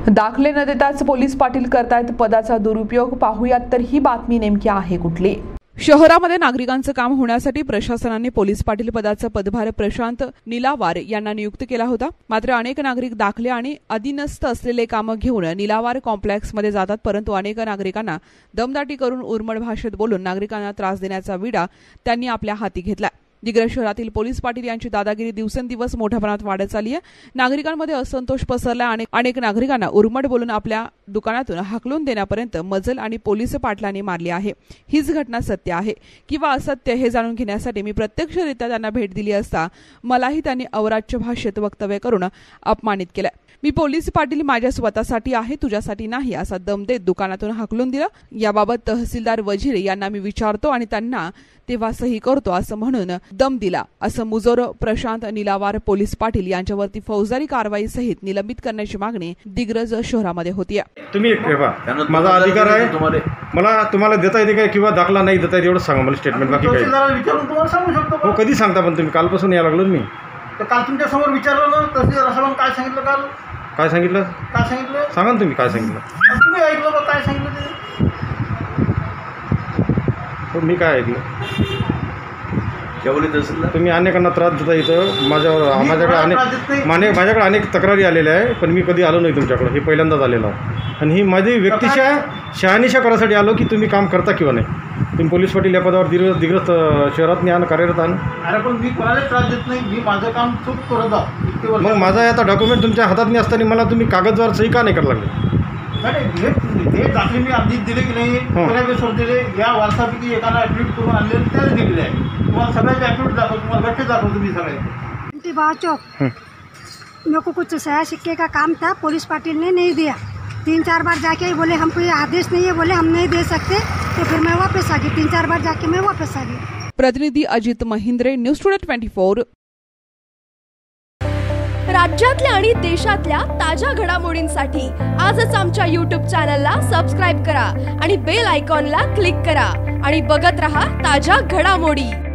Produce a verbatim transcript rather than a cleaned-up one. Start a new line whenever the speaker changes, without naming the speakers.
दाखले न देताच पोलीस पाटील करतायत पदाचा दुरुपयोग। पाहूयात तर ही बातमी नेमकी आहे कुठली। शहरामध्ये नागरिकांचं काम होण्यासाठी प्रशासनाने पोलीस पाटील पदाचा पदभार प्रशांत निलावार यांना नियुक्त केला होता। मात्र अनेक नागरिक दाखले आणि अधीनस्थ असलेले कामं घेऊन निलावार कॉम्प्लेक्समध्ये जातात, परंतु अनेक नागरिकांना दमदाटी करून उर्मट भाषेत बोलून नागरिकांना त्रास देण्याचा विडा त्यांनी आपल्या हाती घेतला। दिग्रस शहरातील पोलीस पाटील यांची दादागिरी दिवसेंदिवस मोठ्या प्रमाणात वाढत चालली आहे। नागरिकांमध्ये असंतोष पसरला आणि अनेक नागरिकांना उर्मट बोलून आपल्या दुकानातून हाकलून देण्यापर्यंत मजल आणि पोलीस पाटलांनी मारली आहे। हीच घटना सत्य आहे किंवा असत्य हे जाणून घेण्यासाठी मी प्रत्यक्षरित्या त्यांना भेट दिली असता मलाही त्यांनी अवराज्य भाषेत वक्तव्य करून अपमानित केलं। मी पोलीस पाटील माझ्या स्वतःसाठी आहे, तुझ्यासाठी नाही असा दम देत दुकानातून हाकलून दिलं। याबाबत तहसीलदार वजीर यांना मी विचारतो आणि त्यांना तेव्हा सही करतो असं म्हणून दम दिला, असं मुजोर प्रशांत निलावार पोलीस पाटील यांच्यावरती फौजदारी कारवाई सहित निलंबित करण्याची मागणी दिग्रज शहरामध्ये होती।
तुम्ही माझा अधिकार आहे, मला तुम्हाला देता येते काय किंवा दाखला नाही देता येते एवढं सांगा मला स्टेटमेंट। बाकी काय
विचारून तुम्हाला सांगू शकतो।
हो, कधी सांगता पण तुम्ही? कालपासून यायला लागलो मी।
तर काल तुमच्या समोर विचारलं ना, तहसीलदार साहेबांनी काय सांगितलं? काल
काय सांगितलं?
काय सांगितलं
सांगा ना तुम्ही, काय सांगितलं?
तुम्ही ऐकलं का काय सांगितलं ते?
हो, मी काय ऐकलं?
जेवढे तहसीलदार
तुम्ही अनेकांना त्रास देता इथं माझ्यावर माझ्याकडे अनेक माने माझ्याकडे अनेक तक्रारी आलेल्या आहे, पण मी कधी आलो नाही तुमच्याकडे। हे पहिल्यांदाच आलेलो आहे आणि ही माझी व्यक्तिशा शहानिशा करायसाठी आलो की तुम्ही काम करता किंवा नाही। तुम्ही पोलीस पाटील या पदावर दिग्रस दिग्रस शहरात न्यान कार्यरत आहात।
अरे पण मी कोणाला त्रास देत नाही, मी माझं काम चूक करत आहे।
मग माझा आता डॉक्युमेंट तुमच्या हातात नाही असताना मला तुम्ही कागदवर सही का नाही करायला लागले?
नाही, हे दाखले मी आधीच दिले की नाही, कोण्या बेसवर दिले? या वारसापैकी एकाला ॲप्लिट करून आणले त्याच दिलेले आहे। तुम्हाला सगळ्याचे ॲप्लिट दाखवतो, तुम्हाला गट्टे दाखवतो मी सगळे।
चौक मेरे को कुछ सया सिक्के का काम था, पुलिस पाटिल ने नहीं दिया। तीन चार बार जाके बोले हमको ये आदेश नहीं है, बोले हम नहीं दे सकते, तो फिर मैं वापस आ गई। तीन चार बार जाके मैं वापस आ गई।
प्रतिनिधी Ajit Mahindre, news today twenty four.
राज्यातल्या आणि देशातल्या ताज्या घडामोडींसाठी आजच आमच्या यूट्यूब चॅनलला सबस्क्राईब करा आणि बेल आयकॉनला क्लिक करा आणि बघत रहा ताज्या घडामोडी।